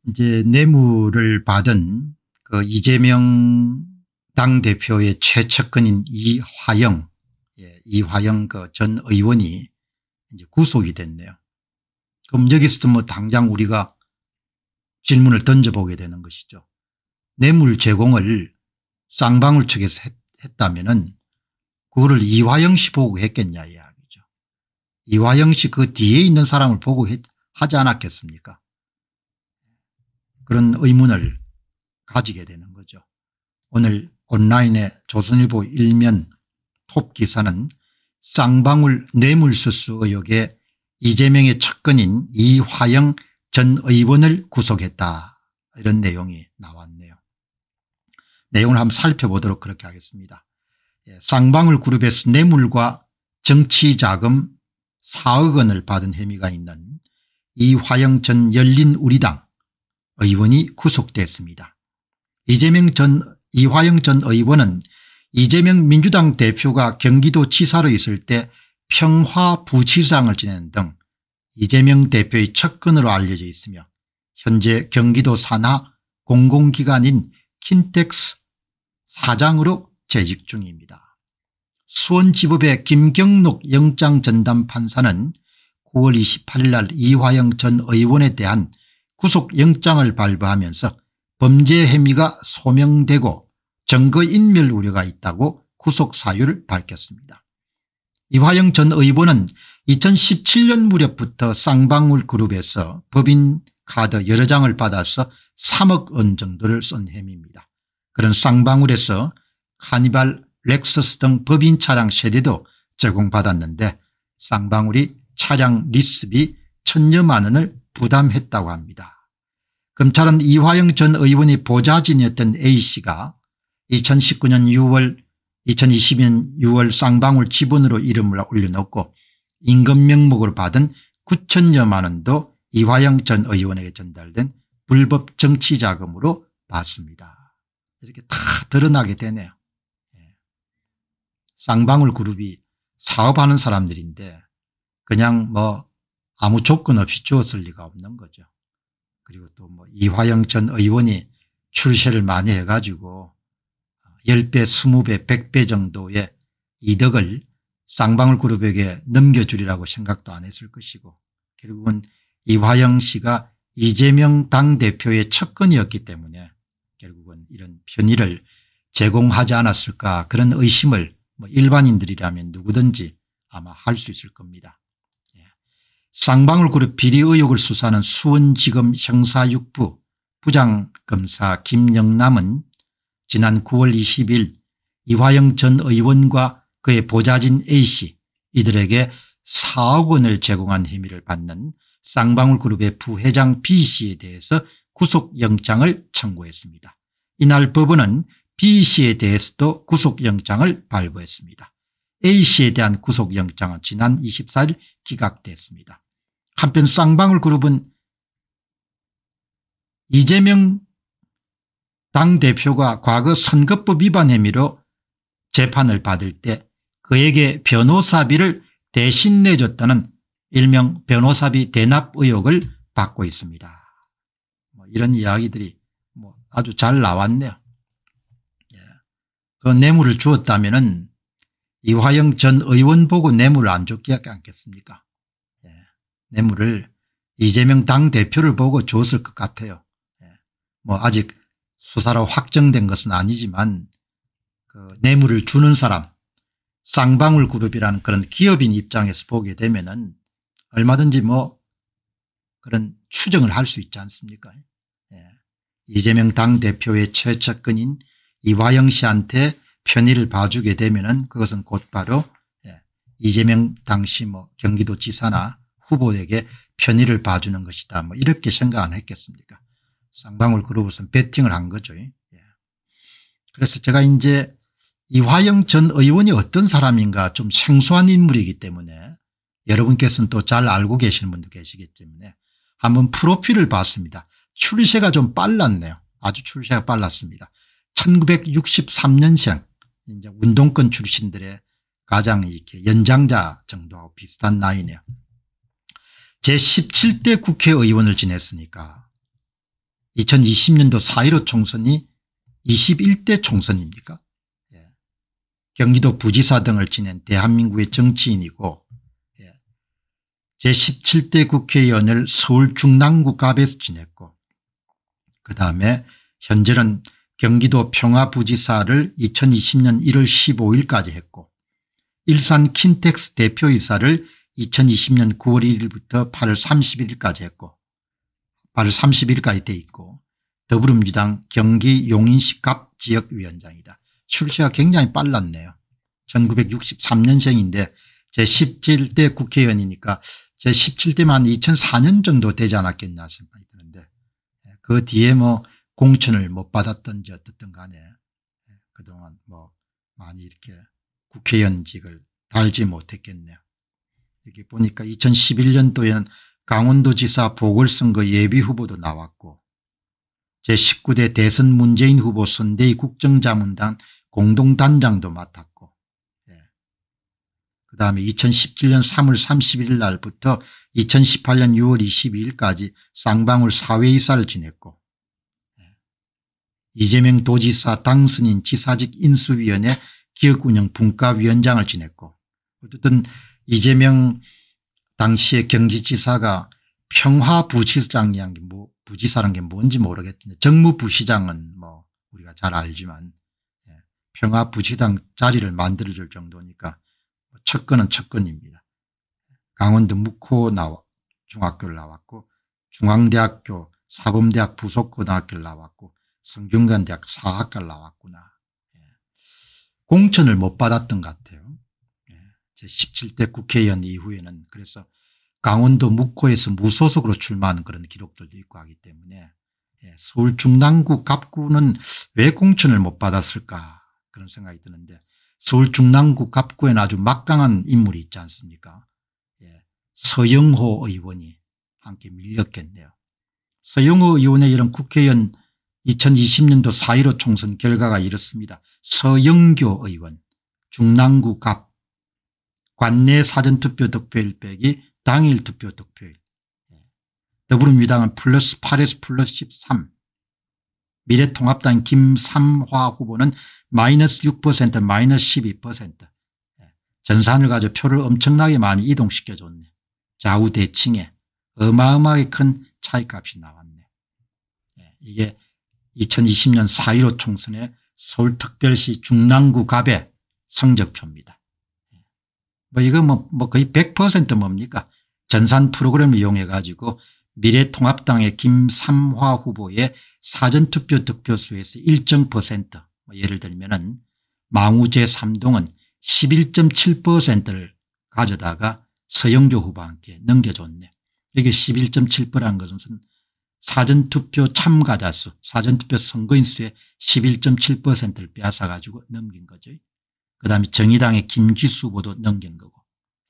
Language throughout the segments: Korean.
이제 뇌물을 받은 그 이재명 당대표의 최측근인 이화영, 이화영 그 전 의원이 이제 구속이 됐네요. 그럼 여기서도 뭐 당장 우리가 질문을 던져보게 되는 것이죠. 뇌물 제공을 쌍방울 측에서 했다면은 그거를 이화영 씨 보고 했겠냐 이야기죠. 이화영 씨 그 뒤에 있는 사람을 보고 하지 않았겠습니까? 그런 의문을 가지게 되는 거죠. 오늘 온라인의 조선일보 일면 톱 기사는 쌍방울 뇌물수수 의혹에 이재명의 측근인 이화영 전 의원을 구속했다, 이런 내용이 나왔네요. 내용을 한번 살펴보도록 그렇게 하겠습니다. 쌍방울 그룹에서 뇌물과 정치자금 4억 원을 받은 혐의가 있는 이화영 전 열린우리당 의원이 구속됐습니다. 이화영 전 의원은 이재명 민주당 대표가 경기도지사로 있을 때 평화부지사장을 지내는 등 이재명 대표의 측근으로 알려져 있으며 현재 경기도 산하 공공기관인 킨텍스 사장으로 재직 중입니다. 수원지법의 김경록 영장전담판사는 9월 28일 날 이화영 전 의원에 대한 구속영장을 발부하면서 범죄 혐의가 소명되고 증거인멸 우려가 있다고 구속 사유를 밝혔습니다. 이화영 전 의원은 2017년 무렵부터 쌍방울 그룹에서 법인카드 여러 장을 받아서 3억 원 정도를 쓴 혐의입니다. 그런 쌍방울에서 카니발, 렉서스 등 법인 차량 세대도 제공받았는데 쌍방울이 차량 리스비 1000여만 원을 부담했다고 합니다. 검찰은 이화영 전 의원이 보좌진이었던 A씨가 2019년 6월 2020년 6월 쌍방울 지분으로 이름을 올려놓고 임금 명목으로 받은 9천여만 원도 이화영 전 의원에게 전달된 불법 정치자금으로 봤습니다. 이렇게 다 드러나게 되네요. 쌍방울 그룹이 사업하는 사람들인데 그냥 뭐 아무 조건 없이 주었을 리가 없는 거죠. 그리고 또 뭐 이화영 전 의원이 출세를 많이 해가지고 10배 20배 100배 정도의 이득을 쌍방울 그룹에게 넘겨주리라고 생각도 안 했을 것이고 결국은 이화영 씨가 이재명 당대표의 측근이었기 때문에 결국은 이런 편의를 제공하지 않았을까, 그런 의심을 뭐 일반인들이라면 누구든지 아마 할 수 있을 겁니다. 쌍방울 그룹 비리 의혹을 수사하는 수원지검 형사 6부 부장검사 김영남은 지난 9월 20일 이화영 전 의원과 그의 보좌진 A씨 이들에게 4억 원을 제공한 혐의를 받는 쌍방울 그룹의 부회장 B씨에 대해서 구속영장을 청구했습니다. 이날 법원은 B씨에 대해서도 구속영장을 발부했습니다. A씨에 대한 구속영장은 지난 24일 기각됐습니다. 한편 쌍방울 그룹은 이재명 당대표가 과거 선거법 위반 혐의로 재판을 받을 때 그에게 변호사비를 대신 내줬다는 일명 변호사비 대납 의혹을 받고 있습니다. 이런 이야기들이 아주 잘 나왔네요. 그 뇌물을 주었다면은 이화영 전 의원 보고 뇌물을 안 줬지 않겠습니까? 뇌물을 이재명 당대표를 보고 줬을 것 같아요. 뭐 아직 수사로 확정된 것은 아니지만 그 뇌물을 주는 사람, 쌍방울 그룹이라는 그런 기업인 입장에서 보게 되면은 얼마든지 뭐 그런 추정을 할 수 있지 않습니까? 이재명 당대표의 최측근인 이화영 씨한테 편의를 봐주게 되면은 그것은 곧바로 이재명 당시 뭐 경기도지사나 후보에게 편의를 봐주는 것이다, 뭐 이렇게 생각 안 했겠습니까? 쌍방울 그룹은 베팅을 한 거죠. 그래서 제가 이제 이화영 전 의원이 어떤 사람인가 좀 생소한 인물이기 때문에 여러분께서는 또 잘 알고 계시는 분도 계시기 때문에 한번 프로필을 봤습니다. 출세가 좀 빨랐네요. 아주 출세가 빨랐습니다. 1963년생 이제 운동권 출신들의 가장 이렇게 연장자 정도하고 비슷한 나이네요. 제17대 국회의원을 지냈으니까 2020년도 4.15 총선이 21대 총선입니까? 예. 경기도 부지사 등을 지낸 대한민국의 정치인이고 예. 제17대 국회의원을 서울 중랑구 갑에서 지냈고 그다음에 현재는 경기도 평화부지사를 2020년 1월 15일까지 했고 일산 킨텍스 대표이사를 2020년 9월 1일부터 8월 31일까지 했고 8월 30일까지 돼 있고 더불어민주당 경기 용인시 갑지역위원장이다. 출세가 굉장히 빨랐네요. 1963년생인데 제17대 국회의원이니까 제17대만 2004년 정도 되지 않았겠냐 생각이 드는데 그 뒤에 뭐 공천을 못 받았던지 어떻든 간에 그동안 뭐 많이 이렇게 국회의원직을 달지 못했겠네요. 여기 보니까 2011년도에는 강원도지사 보궐선거 예비후보도 나왔고 제19대 대선 문재인 후보 선대위 국정자문단 공동단장도 맡았고 그다음에 2017년 3월 31일 날부터 2018년 6월 22일까지 쌍방울 사회이사를 지냈고 이재명 도지사 당선인 지사직 인수위원회 기업운영 분과위원장을 지냈고 어쨌든 이재명 당시에 경기지사가 평화부시장이란 게 뭐 부지사란 게 뭔지 모르겠는데 정무부시장은 뭐 우리가 잘 알지만 평화부시장 자리를 만들어줄 정도니까 척근은 척근입니다. 강원도 묵호 중학교를 나왔고 중앙대학교 사범대학 부속고등학교를 나왔고 성균관대학 사학과를 나왔구나. 공천을 못 받았던 것 같아요. 제17대 국회의원 이후에는 그래서 강원도 묵호에서 무소속으로 출마하는 그런 기록들도 있고 하기 때문에 서울 중랑구 갑구는 왜 공천을 못 받았을까 그런 생각이 드는데 서울 중랑구 갑구에는 아주 막강한 인물이 있지 않습니까? 서영호 의원이 함께 밀렸겠네요. 서영호 의원의 이런 국회의원 2020년도 4.15 총선 결과가 이렇습니다. 서영교 의원 중랑구 갑 관내 사전투표 득표일 빼기 당일 투표 득표일 더불어민주당은 플러스 8에서 플러스 13 미래통합당 김삼화 후보는 마이너스 6% 마이너스 12% 전산을 가지고 표를 엄청나게 많이 이동시켜줬네. 좌우 대칭에 어마어마하게 큰 차이값이 나왔네. 이게 2020년 4.15 총선의 서울특별시 중랑구 갑의 성적표입니다. 뭐 이거 뭐 거의 100% 뭡니까? 전산 프로그램을 이용해 가지고 미래통합당의 김삼화 후보의 사전투표 득표수에서 일정 퍼센트 예를 들면은 망우 제3동은 11.7%를 가져다가 서영교 후보와 함께 넘겨줬네. 이게 11.7%라는 것은 사전투표 참가자 수 사전투표 선거인 수의 11.7%를 빼앗아 가지고 넘긴 거죠. 그다음에 정의당의 김지수 후보도 넘긴 거고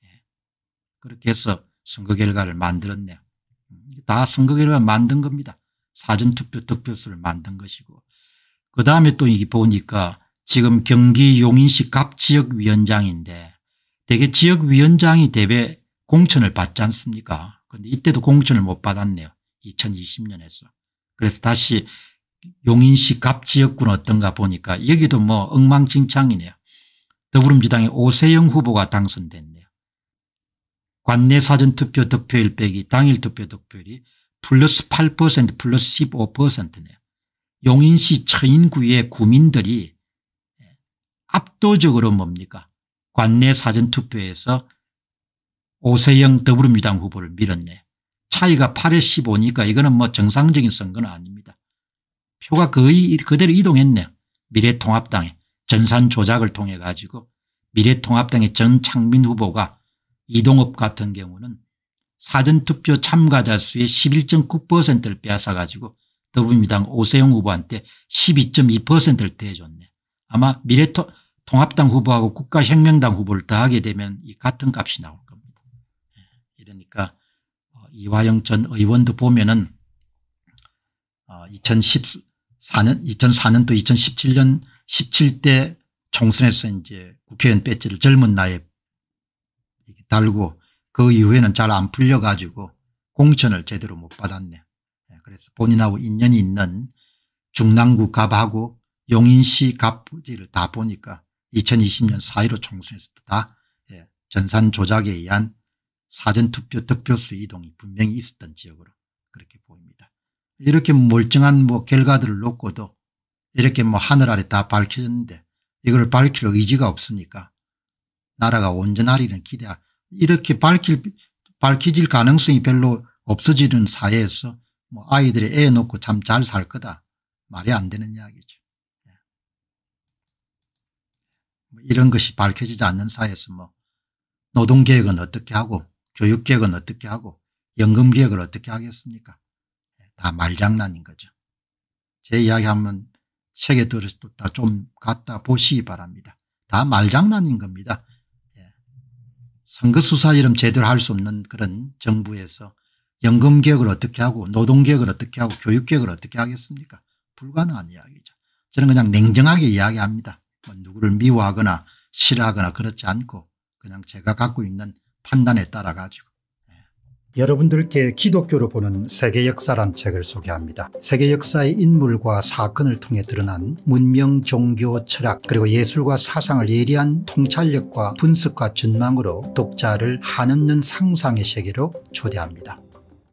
그렇게 해서 선거 결과를 만들었네요. 다 선거 결과를 만든 겁니다. 사전투표 득표수를 만든 것이고 그다음에 또 이게 보니까 지금 경기 용인시 갑지역위원장인데 대개 지역위원장이 대개 공천을 받지 않습니까? 그런데 이때도 공천을 못 받았네요. 2020년에서. 그래서 다시 용인시 갑지역구는 어떤가 보니까 여기도 뭐 엉망진창이네요. 더불어민주당의 오세영 후보가 당선됐네요. 관내 사전투표 득표일 빼기 당일 투표 득표율이 플러스 8% 플러스 15%네요. 용인시 처인구의 구민들이 압도적으로 뭡니까 관내 사전투표에서 오세영 더불어민주당 후보를 밀었네요. 차이가 8에 15니까 이거는 뭐 정상적인 선거는 아닙니다. 표가 거의 그대로 이동했네요. 미래통합당에 전산 조작을 통해 가지고 미래통합당의 정창민 후보가 이동업 같은 경우는 사전투표 참가자 수의 11.9%를 빼앗아 가지고 더불어민주당 오세영 후보한테 12.2%를 대해줬네. 아마 미래통합당 후보하고 국가혁명당 후보를 더하게 되면 이 같은 값이 나올 겁니다. 이러니까 이화영 전 의원도 보면은 2004년도 2017년 17대 총선에서 이제 국회의원 배지를 젊은 나이에 달고 그 이후에는 잘 안 풀려 가지고 공천을 제대로 못 받았네. 그래서 본인하고 인연이 있는 중랑구 갑하고 용인시 갑부지를 다 보니까 2020년 4.15 총선에서도 다 전산 조작에 의한 사전투표 득표수 이동이 분명히 있었던 지역으로 그렇게 보입니다. 이렇게 멀쩡한 뭐 결과들을 놓고도 이렇게 뭐 하늘 아래 다 밝혀졌는데 이걸 밝힐 의지가 없으니까 나라가 온전하리는 기대할 이렇게 밝혀질 가능성이 별로 없어지는 사회에서 뭐 아이들이 애 놓고 참 잘 살 거다 말이 안 되는 이야기죠. 뭐 이런 것이 밝혀지지 않는 사회에서 뭐 노동개혁은 어떻게 하고 교육개혁은 어떻게 하고 연금개혁을 어떻게 하겠습니까? 다 말장난인 거죠. 제 이야기하면 책에 들어서 다 좀 갖다 보시기 바랍니다. 다 말장난인 겁니다. 선거수사 이름 제대로 할 수 없는 그런 정부에서 연금개혁을 어떻게 하고 노동개혁을 어떻게 하고 교육개혁을 어떻게 하겠습니까? 불가능한 이야기죠. 저는 그냥 냉정하게 이야기합니다. 뭐 누구를 미워하거나 싫어하거나 그렇지 않고 그냥 제가 갖고 있는 판단에 따라 가지고. 여러분들께 기독교로 보는 세계 역사란 책을 소개합니다. 세계 역사의 인물과 사건을 통해 드러난 문명, 종교, 철학 그리고 예술과 사상을 예리한 통찰력과 분석과 전망으로 독자를 한없는 상상의 세계로 초대합니다.